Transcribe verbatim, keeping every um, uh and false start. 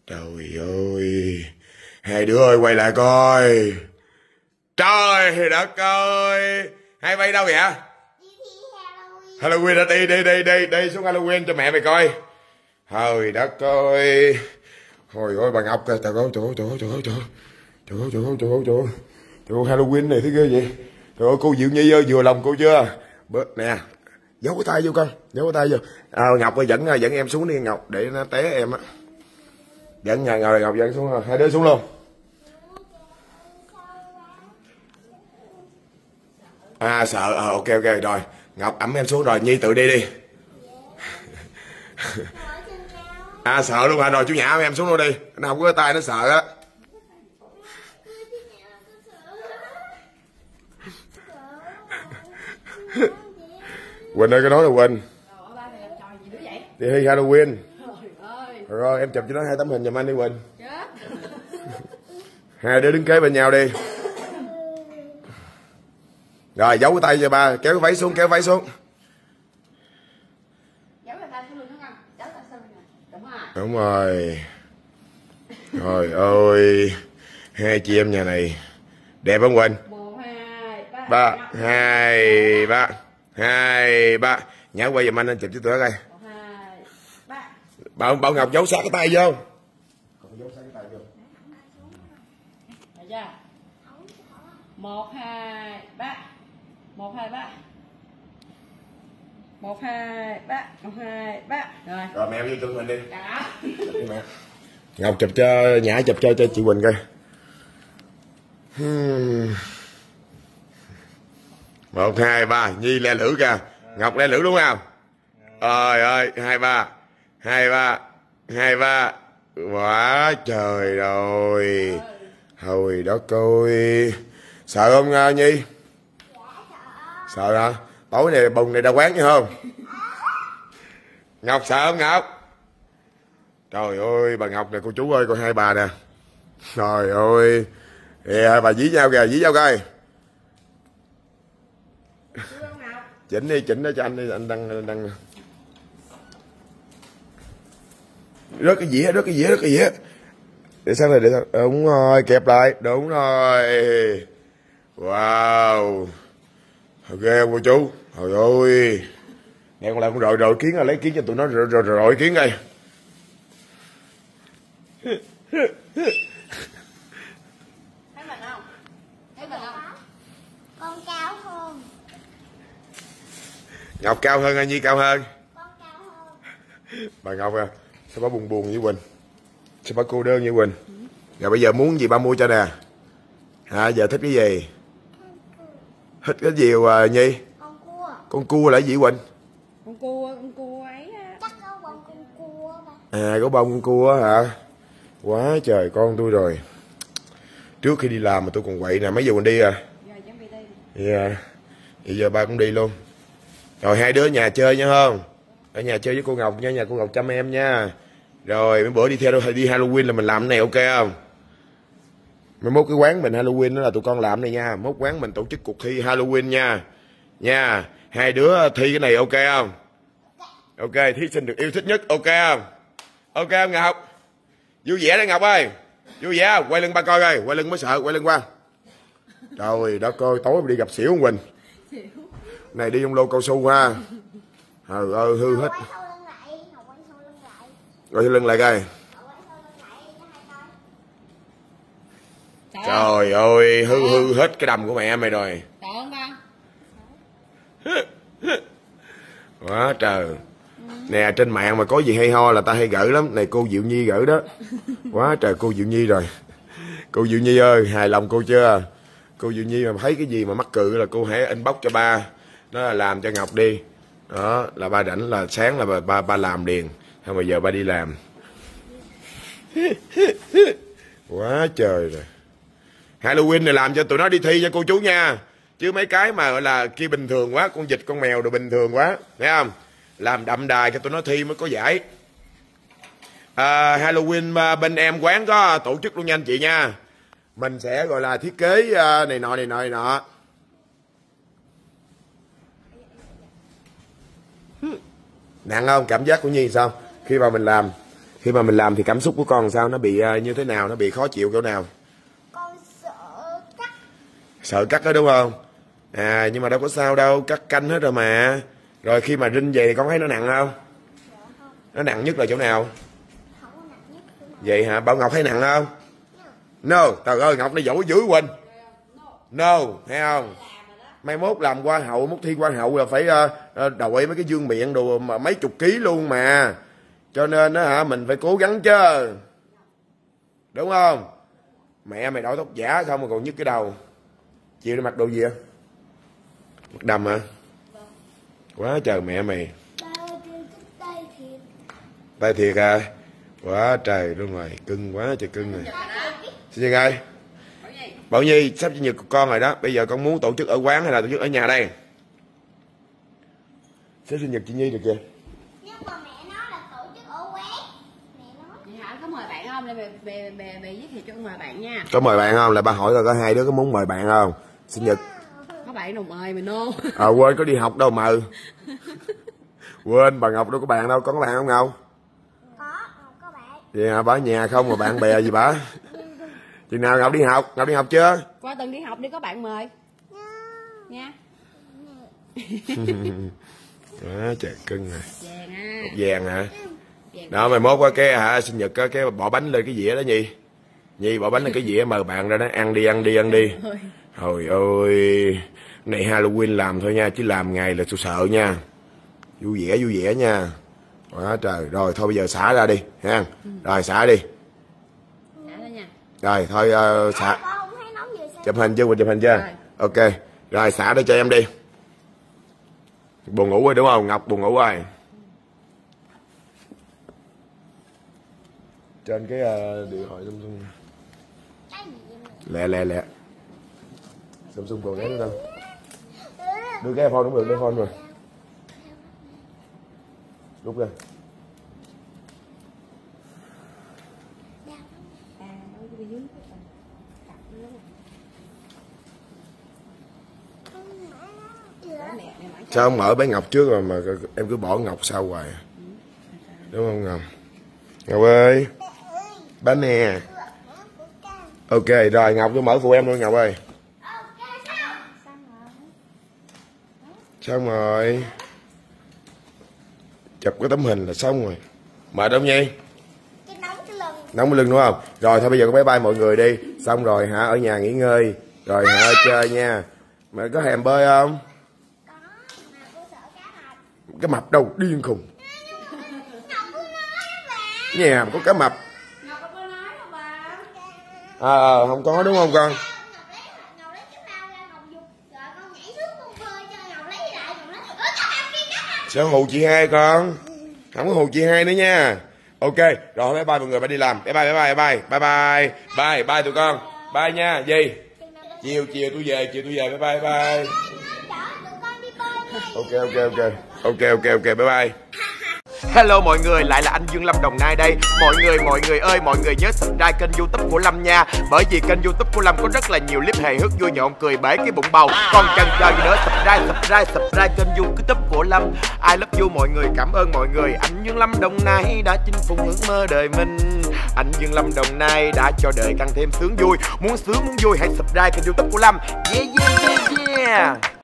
Trời ơi, hai đứa ơi quay lại coi. Trời đất ơi, hai bay đâu vậy? Halloween đã đi đi đi đi đi xuống Halloween cho mẹ mày coi. Trời đất ơi. Hồi ơi bà Ngọc kìa, trời ơi trời ơi trời ơi trời ơi trời ơi trời ơi trời ơi trời ơi trời ơi trời ơi Halloween này thế ghê vậy. Trời ơi cô Diệu Nhi ơi, vừa lòng cô chưa? Bớt nè, giấu cái tay vô con, giấu cái tay vô. À, Ngọc ơi, dẫn dẫn em xuống đi Ngọc, để nó té em á. Dẫn nhà ngồi Ngọc dẫn xuống rồi, hai đứa xuống luôn. À sợ, à, ok ok rồi. Ngọc ẵm em xuống rồi, Nhi tự đi đi. À sợ luôn hả? Rồi chú nhả em xuống luôn đi, nó không có cái tay nó sợ á. Quỳnh ơi, cái đó là Quỳnh đi thi Halloween rồi, em chụp cho nó hai tấm hình giùm anh đi Quỳnh. Hai đứa đứng kế bên nhau đi. Rồi giấu cái tay cho ba, kéo cái váy xuống, kéo váy xuống. Đúng rồi. Trời ơi, hai chị em nhà này đẹp không Quỳnh? Ba, hai, ba, hai, ba. Nhả quay giùm anh, anh chụp cho tụi nó coi. Bảo, Bảo Ngọc giấu sát cái tay vô. Giấu sát cái tay vô. Một, hai, ba. Một, hai, ba. Một, hai, ba. Một, hai, ba. Rồi. Rồi mẹ vô tụi mình đi. Đó. Mẹ. Ngọc chụp cho, Nhã chụp cho cho chị Quỳnh coi. Một, hai, ba. Nhi le lưỡi kìa. Ngọc le lưỡi đúng không? Trời ơi, hai, ba. Hai, ba. Hai, ba. Quá trời rồi. Hồi đất ơi. Sợ không Nhi? Sợ hả? Tối này bùng này đau quán chứ không? Ngọc sợ không Ngọc? Trời ơi bà Ngọc nè, cô chú ơi, coi hai bà nè. Trời ơi. Kìa bà dí nhau kìa, dí nhau coi. Chỉnh đi, chỉnh đó cho anh đi, anh đang đang rớt cái dĩa, rớt cái dĩa, rớt cái dĩa. Để sao này, để sao? Đúng rồi, kẹp lại, đúng rồi. Wow. Ghê không cô chú? Trời ơi. Nè con lại con rọi rọi kiến, là lấy kiến cho tụi nó rọi rọi, rọi kiến đây. Thấy mình không? Thấy mình không? Con cao hơn. Ngọc cao hơn hay Nhi cao hơn? Con cao hơn. Bà Ngọc à, sao bà buồn buồn với Quỳnh? Sao bà cô đơn với Quỳnh? Rồi bây giờ muốn gì ba mua cho nè? Hả, giờ thích cái gì? Thích cái gì à, Nhi? Con cua. Con cua là cái gì Quỳnh? Con cua, con cua ấy. Chắc có bông con cua ba. À, có bông con cua hả? Quá trời con tôi rồi. Trước khi đi làm mà tôi còn quậy nè, mấy giờ Quỳnh đi à? Dạ. Yeah. Bây giờ ba cũng đi luôn. Rồi hai đứa nhà chơi nha không? Ở nhà chơi với cô Ngọc nha, nhà cô Ngọc chăm em nha. Rồi mấy bữa đi theo đi Halloween là mình làm cái này ok không? Mấy mốt cái quán mình Halloween đó là tụi con làm này nha. Mốt quán mình tổ chức cuộc thi Halloween nha. Nha. Hai đứa thi cái này ok không? Ok, thí sinh được yêu thích nhất ok không? Ok không Ngọc? Vui vẻ đấy Ngọc ơi. Vui vẻ không? Quay lưng ba coi coi, quay lưng mới sợ, quay lưng qua. Trời đất ơi, tối đi gặp xỉu không Quỳnh? Này đi trong lô cao su ha. Trời ơi hư hết. Rồi lưng lại coi. Trời ơi hư hư hết cái đầm của mẹ mày rồi. Trời không con? Quá trời. Nè trên mạng mà có gì hay ho là ta hay gửi lắm. Này cô Diệu Nhi gửi đó. Quá trời cô Diệu Nhi rồi. Cô Diệu Nhi ơi, hài lòng cô chưa? Cô Diệu Nhi mà thấy cái gì mà mắc cự là cô hãy inbox cho ba. Đó là làm cho Ngọc đi. Đó là ba rảnh là sáng là ba ba, ba làm liền. Không bây giờ ba đi làm. Quá trời rồi. Halloween này làm cho tụi nó đi thi cho cô chú nha. Chứ mấy cái mà gọi là kia bình thường quá, con vịt con mèo đồ bình thường quá, thấy không? Làm đậm đài cho tụi nó thi mới có giải. À, Halloween bên em quán có tổ chức luôn nha anh chị nha. Mình sẽ gọi là thiết kế này nọ này nọ này nọ. Nặng không? Cảm giác của Nhi sao? Khi mà mình làm Khi mà mình làm thì cảm xúc của con sao, nó bị uh, như thế nào, nó bị khó chịu chỗ nào? Con sợ cắt. Sợ cắt đó đúng không? À nhưng mà đâu có sao đâu, cắt canh hết rồi mà. Rồi khi mà rinh về thì con thấy nó nặng không? Dạ không. Nó nặng nhất là chỗ nào? Không có nặng nhất. Vậy hả? Bảo Ngọc thấy nặng không? No. Trời ơi Ngọc nó giỏi dữ Quỳnh. No, thấy không? Mai mốt làm hoa hậu, mốt thi hoa hậu là phải uh, đội mấy cái dương miệng đồ mà mấy chục ký luôn mà. Cho nên đó hả, mình phải cố gắng chứ. Đúng không? Mẹ mày đổi tóc giả không mà còn nhức cái đầu. Chiều đi mặc đồ gì vậy? Mặc đầm hả? Quá trời mẹ mày. Tay thiệt à? Quá trời luôn rồi, cưng quá trời cưng rồi. Xin chào ơi. Bảo Nhi sắp sinh nhật của con rồi đó. Bây giờ con muốn tổ chức ở quán hay là tổ chức ở nhà đây? Sắp sinh nhật chị Nhi được kìa. Nhưng mà mẹ nói là tổ chức ở quán. Mẹ nói. Vậy hả? Có mời bạn không? Để bè bè bè bè giới thiệu cho con mời bạn nha. Có mời bạn không? Là ba hỏi coi có hai đứa có muốn mời bạn không? Sinh nhật. Có bạn đâu mời mình nô. À quên, có đi học đâu mời. Quên, bà Ngọc đâu có bạn đâu, có bạn không Ngọc? Có, không có bạn. Vậy hả, bà ở nhà không mà bạn bè gì bà? Chừng nào Ngọc đi học? Ngọc đi học chưa? Qua tuần đi học đi, có bạn mời. Nha. Đó, trời cưng rồi. Vàng à. Vàng hả? Đó mày mốt qua cái hả sinh nhật cái, cái bỏ bánh lên cái dĩa đó Nhi. Nhi bỏ bánh lên cái dĩa mời bạn ra đó, ăn đi ăn đi ăn đi. Trời ơi, này Halloween làm thôi nha, chứ làm ngày là tôi sợ nha. Vui vẻ vui vẻ nha. Quá trời, rồi thôi bây giờ xả ra đi ha. Rồi xả đi. Xả ra nha. Rồi thôi uh, xả. Chụp hình chưa? Mình chụp hình chưa? Rồi. Ok. Rồi xả đây cho em đi. Buồn ngủ rồi đúng không? Ngọc buồn ngủ rồi. Trên cái uh, điện thoại Samsung. Lẹ lẹ lẹ. Samsung còn ghé nữa đâu. Đưa cái iPhone cũng được, đưa iPhone rồi. Rút ra. Sao không mở bé Ngọc trước rồi mà em cứ bỏ Ngọc sau hoài? Đúng không Ngọc? Ngọc ơi. Ba nè. Ok rồi Ngọc tôi mở phụ em luôn Ngọc ơi. Xong rồi. Chụp cái tấm hình là xong rồi. Mệt không Nhi? Nóng cái lưng đúng không? Rồi thôi bây giờ con bye bye mọi người đi. Xong rồi hả, ở nhà nghỉ ngơi. Rồi hả, chơi nha. Mày có thèm bơi không? Có, mà cô sợ cá mập. Cái mập đâu, điên khùng. Nhà mà có cá mập. Ngọc có nói đâu bà. À, không có đúng không con? Ngọc lấy cái bao ra, Ngọc giục. Rồi con nhảy xuống con bơi cho Ngọc lấy lại. Ngọc nói, ơ cá mập kia cá mập. Sao hù chị hai con? Không có hù chị hai nữa nha. Ok, rồi bye bye mọi người, phải đi làm. Bye bye bye bye bye bye bye bye bye tụi con. Bye nha. Gì? Chiều chiều tôi về, chiều tôi về. Bye bye bye. Ok ok ok. Ok ok ok bye bye. Hello mọi người, lại là anh Dương Lâm Đồng Nai đây. Mọi người, mọi người ơi, mọi người nhớ subscribe kênh YouTube của Lâm nha. Bởi vì kênh YouTube của Lâm có rất là nhiều clip hài hước vui nhộn cười bể cái bụng bầu. Còn chần chờ gì nữa, subscribe, subscribe, subscribe kênh YouTube của Lâm. I love you mọi người, cảm ơn mọi người. Anh Dương Lâm Đồng Nai đã chinh phục ước mơ đời mình. Anh Dương Lâm Đồng Nai đã cho đời càng thêm sướng vui. Muốn sướng muốn vui hãy subscribe kênh YouTube của Lâm. Yeah yeah yeah yeah.